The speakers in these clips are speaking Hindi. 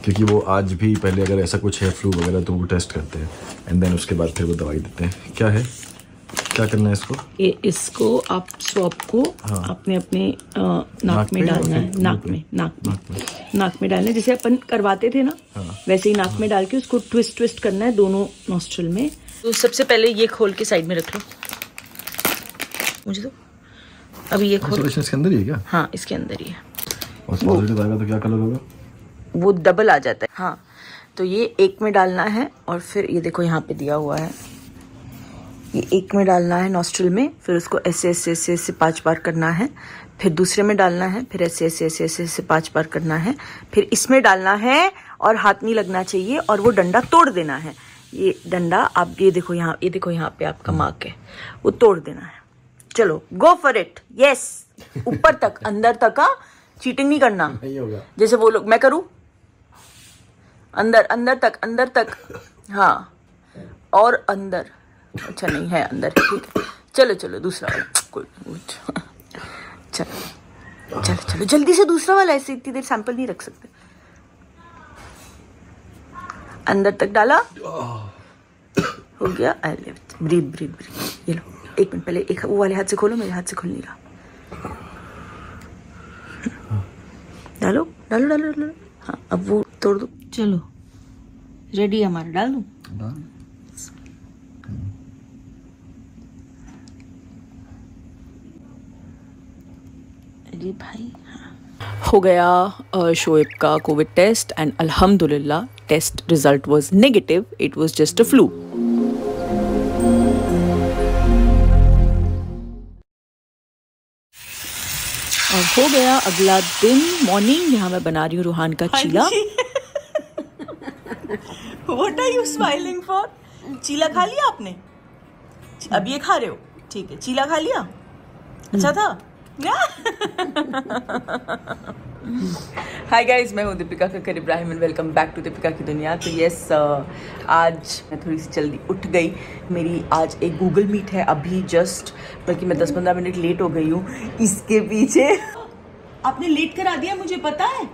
क्योंकि वो आज भी पहले अगर ऐसा कुछ है फ्लू वगैरह तो वो टेस्ट करते हैं एंड देन उसके बाद फिर वो दवाई देते हैं। क्या है, क्या करना है इसको? इसको आप स्वॉब को आपने अपने नाक में डालना है। नाक में डालना है, जैसे अपन करवाते थे ना, वैसे ही नाक में डाल के उसको ट्विस्ट करना है दोनों नॉस्ट्रल में। तो सबसे पहले ये खोल के साइड में रख लो मुझे। तो अभी ये खोल। इसके अंदर ही है क्या? हाँ, इसके अंदर ही है। और पॉजिटिव आएगा तो क्या कलर होगा? वो डबल आ जाता है। हाँ, तो ये एक में डालना है और फिर ये देखो यहाँ पे दिया हुआ है, ये एक में डालना है नॉस्ट्रल में, फिर उसको ऐसे 5 बार करना है, फिर दूसरे में डालना है, फिर ऐसे 5 बार करना है, फिर इसमें डालना है और हाथ नहीं लगना चाहिए और वो डंडा तोड़ देना है। ये डंडा आप ये देखो यहाँ पे आपका मार्क है, वो तोड़ देना है। चलो गो फॉर इट। यस, ऊपर तक अंदर तक का चीटिंग नहीं करना। नहीं होगा जैसे वो लोग, मैं करूँ अंदर तक हाँ, और अंदर। अच्छा नहीं है अंदर, ठीक है। चलो दूसरा वाला, कोई चलो जल्दी से दूसरा वाला। ऐसे इतनी देर सैंपल नहीं रख सकते। अंदर तक डाला, हो गया। ब्रीथ। ये लो, 1 मिनट पहले एक वो वाले हाथ से खोलो, मेरे हाथ से खुल नहीं रहा। डालो। हाँ, अब वो तोड़ दो। चलो रेडी हमारा, डाल दूं? अरे भाई, हो गया शोएब का कोविड टेस्ट एंड अल्हम्दुलिल्लाह test result was negative. It was just a flu. और हो गया अगला दिन, मॉर्निंग। यहाँ मैं बना रही हूँ रूहान का चीला। What are you smiling for? चीला खा लिया आपने? अब ये खा रहे हो? ठीक है, चीला खा लिया? अच्छा था? हाय गाइज, मैं हूँ Deepika Kakkar Ibrahim and welcome back to Deepika की दुनिया। तो यस, आज मैं थोड़ी सी जल्दी उठ गई। मेरी आज एक गूगल मीट है अभी जस्ट, बल्कि मैं 10-15 मिनट लेट हो गई हूँ। इसके पीछे आपने लेट करा दिया, मुझे पता है।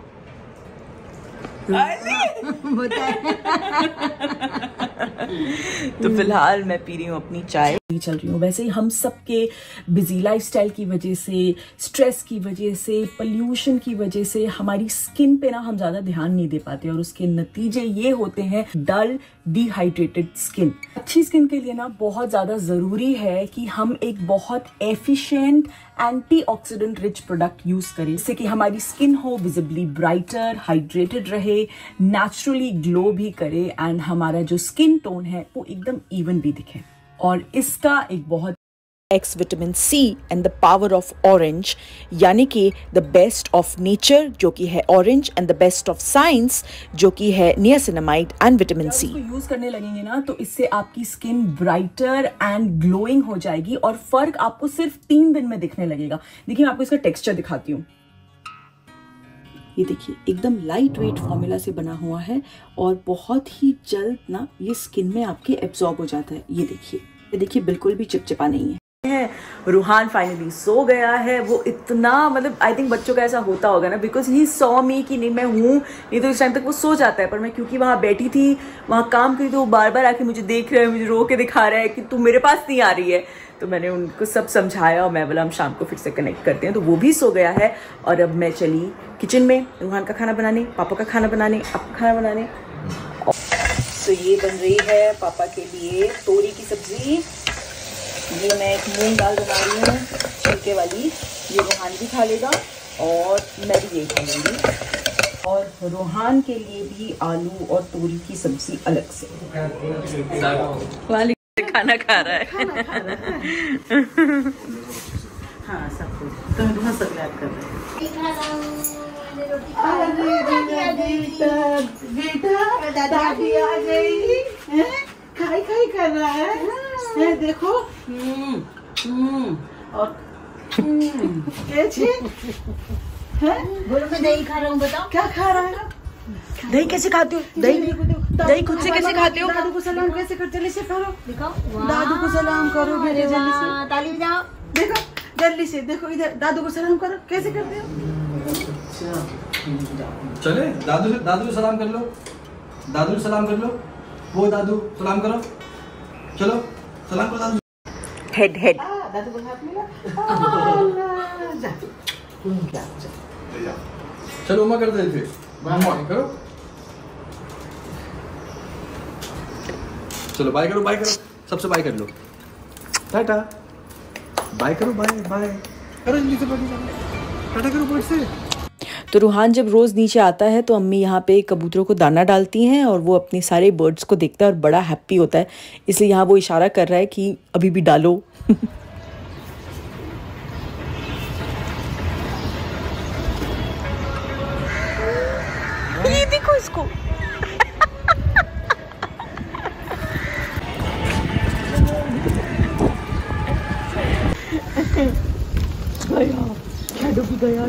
तो फिलहाल मैं पी रही हूँ अपनी चाय, चल रही हूँ। वैसे ही हम सबके बिजी लाइफस्टाइल की वजह से, स्ट्रेस की वजह से, पोल्यूशन की वजह से हमारी स्किन पे ना हम ज्यादा ध्यान नहीं दे पाते और उसके नतीजे ये होते हैं डल, डिहाइड्रेटेड स्किन। अच्छी स्किन के लिए ना बहुत ज्यादा जरूरी है कि हम एक बहुत efficient antioxidant rich product use करें, जिससे कि हमारी स्किन हो विजिबली ब्राइटर, हाइड्रेटेड रहे, नेचुरली ग्लो भी करे एंड हमारा जो स्किन टोन है वो एकदम इवन भी दिखे। और इसका एक बहुत एक्स vitamin C and the power of orange, यानी कि द बेस्ट ऑफ नेचर जो कि है orange and the best of science जो कि है niacinamide and vitamin C. Use करने लगेंगे ना तो इससे आपकी स्किन ब्राइटर एंड ग्लोइंग हो जाएगी और फर्क आपको सिर्फ 3 दिन में दिखने लगेगा। देखिए मैं आपको इसका टेक्सचर दिखाती हूँ। ये देखिए एकदम लाइट वेट फॉर्मूला से बना हुआ है और बहुत ही जल्द ना ये स्किन में आपके एब्जॉर्ब हो जाता है। ये देखिए बिल्कुल भी चिपचिपा नहीं है। रूहान फाइनली सो गया है। वो इतना, मतलब आई थिंक बच्चों का ऐसा होता होगा ना, बिकॉज ही सॉ मी कि नहीं मैं हूँ, नहीं तो इस टाइम तक वो सो जाता है। पर मैं क्योंकि वहाँ बैठी थी, वहाँ काम करी, तो वो बार बार आके मुझे देख रहा है, मुझे रो के दिखा रहा है कि तू मेरे पास नहीं आ रही है। तो मैंने उनको सब समझाया और मैं बोला हम शाम को फिर से कनेक्ट करते हैं। तो वो भी सो गया है और अब मैं चली किचन में रूहान का खाना बनाने, पापा का खाना बनाने, आपका खाना बनाने। तो ये बन रही है पापा के लिए तोरी की सब्जी। ये मैं एक मूंग दाल बना रही हूँ छिलके वाली, ये रूहान भी खा लेगा और मैं भी ये खा लूँगी। और रूहान के लिए भी आलू और तोरी की सब्जी अलग से। वाली खाना खा रहा है। हाँ सब कुछ तो बहुत सब याद कर रहे हैं। बेटा दादी आ गई, खाई कर रहा है, देखो। और कैसे है? बोलो मैं दही खा रहा हूँ, बताओ क्या खा रहा है? दही कैसे खाती हो? दही खुद से कैसे खाते हो? दादू को सलाम कैसे करते? जल्दी से करो, दिखाओ। दादू को सलाम करो, जल्दी से, ताली बजाओ। देखो जल्दी से, देखो इधर दादू को सलाम करो, कैसे करते हो? चले दादू से सलाम कर लो, दादू से सलाम कर लो, वो दादू सलाम करो, चलो सलाम करो दादू। हेड दादू को हाथ मिला, जा चलो उमा कर दे फिर, करो, चलो बाय करो, सबसे बाय कर लो, टाटा बाय करो, बाय करो जल्दी से, टाटा करो बर्ड से। तो रूहान जब रोज़ नीचे आता है तो अम्मी यहाँ पे कबूतरों को दाना डालती हैं और वो अपने सारे बर्ड्स को देखता है और बड़ा हैप्पी होता है, इसलिए यहाँ वो इशारा कर रहा है कि अभी भी डालो। ये देखो इसको। गया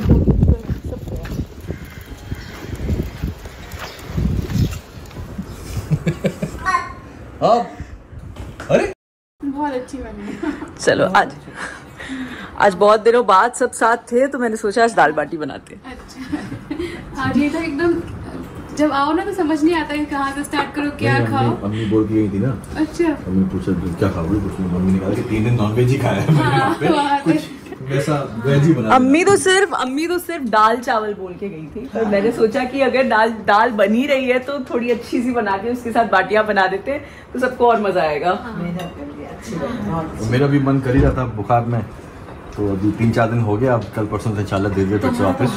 अरे बहुत अच्छी बनी। चलो आज बहुत दिनों बाद सब साथ थे तो मैंने सोचा आज दाल बाटी बनाते। अच्छा आज ये तो एकदम जब आओ ना तो समझ नहीं आता है कहाँ से स्टार्ट करो, क्या खाओ। मम्मी बोल के गई थी ना। अच्छा मम्मी पूछा क्या खाओगे, कुछ मम्मी ने कहा कि 3 दिन नॉनवेज ही खाया है, कुछ वैसा वेज ही बना। अम्मी तो सिर्फ दाल चावल बोल के गई थी, पर मैंने सोचा कि अगर दाल बनी रही है तो थोड़ी अच्छी सी बना के उसके साथ बाटियां बना देते तो सबको और मजा आएगा। मेरा भी मन कर ही रहा था बुखार में, तो अभी 3-4 दिन हो गया, अब कल परसों से चालत दे दिया से वापस।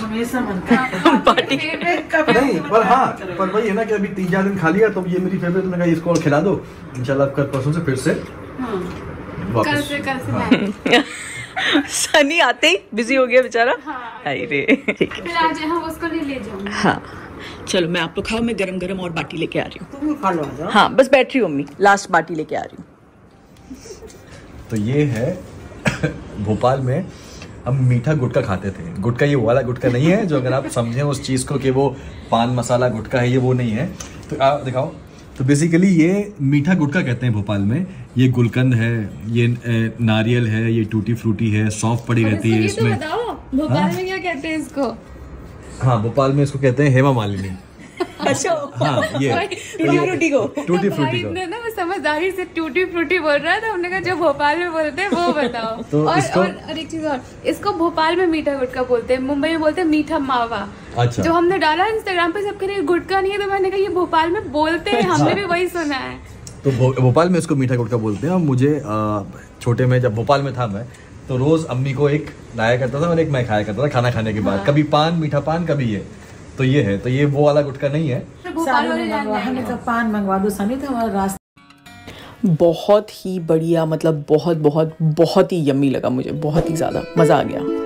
नहीं पर वही है ना कि अभी 3-4 दिन खा लिया तो ये मेरी फेवरेट, मैंने कहा इसको और खिला दो इंशाल्लाह, कल परसों से फिर से वापस। सनी आते ही बिजी हो गया बेचारा। फिर आज हम उसको ले जाऊंगा। हाँ चलो मैं आप लोग खाओ, मैं गरम और बाटी लेके आ रही हूँ। तुम खा लो। हाँ बस बैठ रही हूँ अम्मी, लास्ट बाटी लेके आ रही हूँ। तो ये है भोपाल में हम मीठा गुटखा खाते थे। गुटखा ये वाला गुटखा नहीं है जो अगर आप समझें उस चीज़ को कि वो पान मसाला गुटखा है, ये वो नहीं है। तो आप दिखाओ, तो बेसिकली ये मीठा गुटखा कहते हैं भोपाल में। ये गुलकंद है, ये नारियल है, ये टूटी फ्रूटी है, सौंफ पड़ी रहती है इसमें। तो बताओ भोपाल में क्या कहते हैं इसको? हाँ भोपाल में इसको कहते हैं हेमा मालिनी। अच्छा हाँ ये टूटी फ्रूटी को ना मैं समझदारी से टूटी फ्रूटी बोल रहा था, हमने कहा जो भोपाल में बोलते हैं वो बताओ। तो और एक चीज और, इसको भोपाल में मीठा गुटखा बोलते हैं, मुंबई में बोलते हैं मीठा मावा। अच्छा। जो हमने डाला इंस्टाग्राम पे सबके लिए गुटखा नहीं है, तो मैंने कहा ये भोपाल में बोलते हैं, हमने भी वही सुना है। तो भोपाल में इसको मीठा गुटखा बोलते हैं। और मुझे छोटे में जब भोपाल में था मैं, तो रोज अम्मी को एक लाया करता था और एक मैं खाया करता था खाना खाने के बाद। कभी पान, मीठा पान, कभी ये। तो ये है, तो ये वो वाला गुटखा नहीं है। हमें तो पान मंगवा दो सनी, तो हमारा रास्ता बहुत ही बढ़िया, मतलब बहुत ही यम्मी लगा मुझे, बहुत ही ज़्यादा मज़ा आ गया।